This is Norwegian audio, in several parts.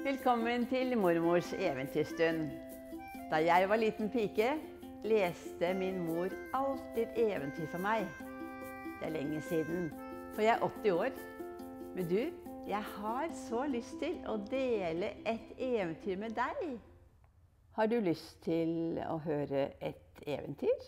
Velkommen til mormors eventyrstund. Da jeg var liten pike, leste min mor alltid eventyr for meg. Det er lenge siden, for jeg er 80 år. Men du, jeg har så lyst til å dele et eventyr med deg. Har du lyst til å høre et eventyr?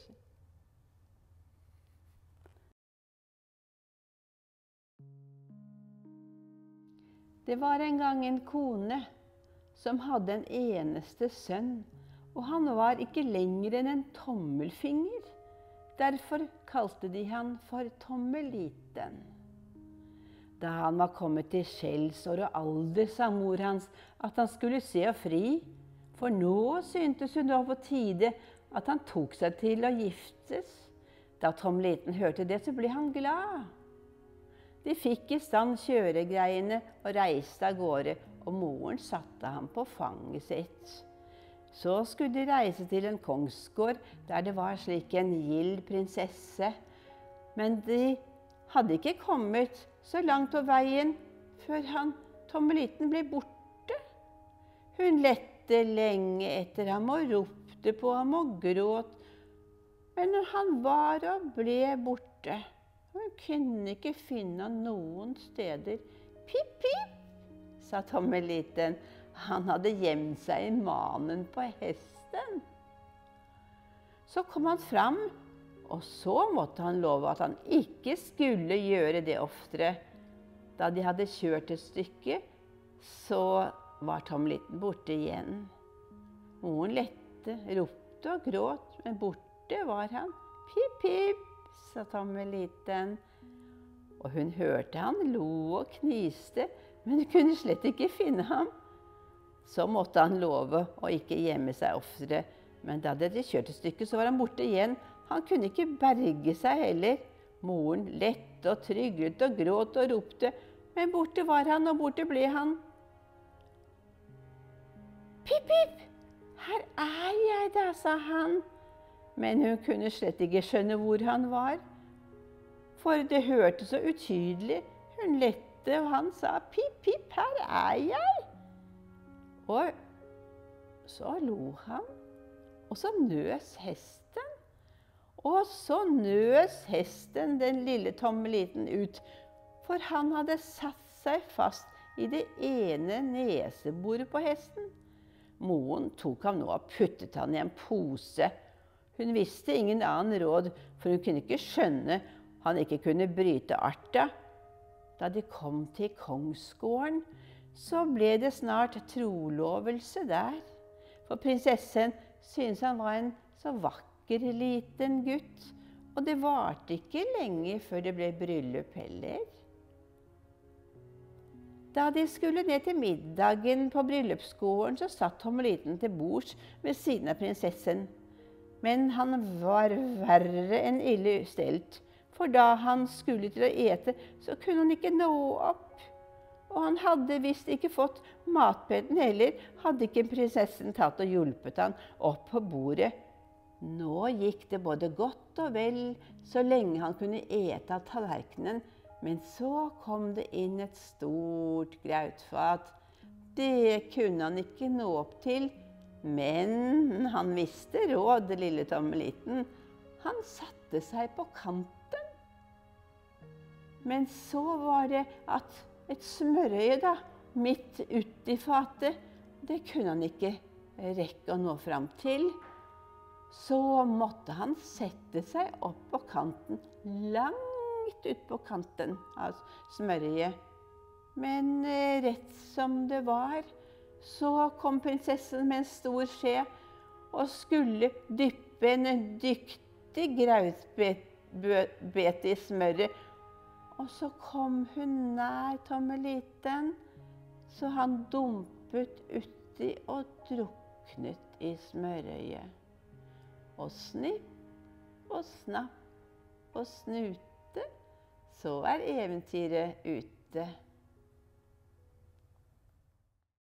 Det var en gang en kone som hadde en eneste sønn, og han var ikke lenger enn en tommelfinger. Derfor kalte de han for Tommeliten. Da han var kommet til skjellsår og alder, sa mor hans at han skulle se og fri, for nå syntes hun det var på tide at han tok seg til å giftes. Da Tommeliten hørte det, så ble han glad. De fikk i stand kjøregreiene og reiste av gårde, og moren satte ham på fanget sitt. Så skulle de reise til en kongsgård, der det var slik en gild prinsesse. Men de hadde ikke kommet så langt på veien før Tommeliten ble borte. Hun lette lenge etter ham og ropte på ham og gråt. Men han var og ble borte. Hun kunne ikke finne noen steder. Pip, pip, sa Tommeliten. Han hadde gjemt seg i manen på hesten. Så kom han fram, og så måtte han love at han ikke skulle gjøre det oftere. Da de hadde kjørt et stykke, så var Tommeliten borte igjen. Moren lette, ropte og gråt, men borte var han. Pip, pip, sa Tommeliten. Og hun hørte han lo og kniste, men hun kunne slett ikke finne ham. Så måtte han love å ikke gjemme seg oftere, men da de hadde kjørt et stykke, så var han borte igjen. Han kunne ikke berge seg heller. Moren lette og tryglet og gråt og ropte, men borte var han, og borte ble han. Pip, pip, her er jeg da, sa han. Men hun kunne slett ikke skjønne hvor han var, for det hørtes så utydelig. Hun lette, og han sa, pip, pip, her er jeg. Og så lo han, og så nøs hesten. Og så nøs hesten den lille Tommeliten ut, for han hadde satt seg fast i det ene neseboret på hesten. Moren tok ham nå og puttet han i en pose. Hun visste ingen annen råd, for hun kunne ikke skjønne han ikke kunne bryte arta. Da de kom til kongsgården, så ble det snart trolovelse der. For prinsessen syntes han var en så vakker liten gutt, og det varte ikke lenge før det ble bryllup heller. Da de skulle ned til middagen på bryllupsgården, så satt Tommeliten til bords ved siden av prinsessen. Men han var verre enn ille stelt, for da han skulle til å ete, så kunne han ikke nå opp. Og han hadde visst ikke fått matpetten heller, hadde ikke prinsessen tatt og hjulpet han opp på bordet. Nå gikk det både godt og vel, så lenge han kunne ete av tallerkenen, men så kom det inn et stort grautfat. Det kunne han ikke nå opp til, men han visste råd, lille Tommeliten. Han satte seg på kanten. Men så var det at et smørøye da, midt ut i fatet, det kunne han ikke rekke å nå fram til. Så måtte han sette seg opp på kanten, langt ut på kanten av smørøyet. Men rett som det var, så kom prinsessen med en stor skje og skulle dyppe en dyktig grautbete i smøret. Og så kom hun nær Tommeliten, så han dumpet uti og druknet i smørøyet. Og snipp og snapp og snute, så er eventyret ute.